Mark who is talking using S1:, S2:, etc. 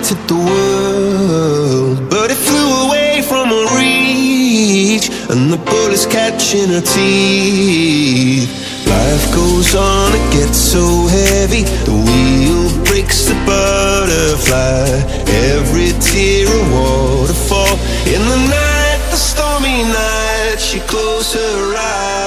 S1: wanted the world, but it flew away from her reach, and the bullets catching her teeth. Life goes on, it gets so heavy, the wheel breaks the butterfly. Every tear a waterfall. In the night, the stormy night, she closed her eyes.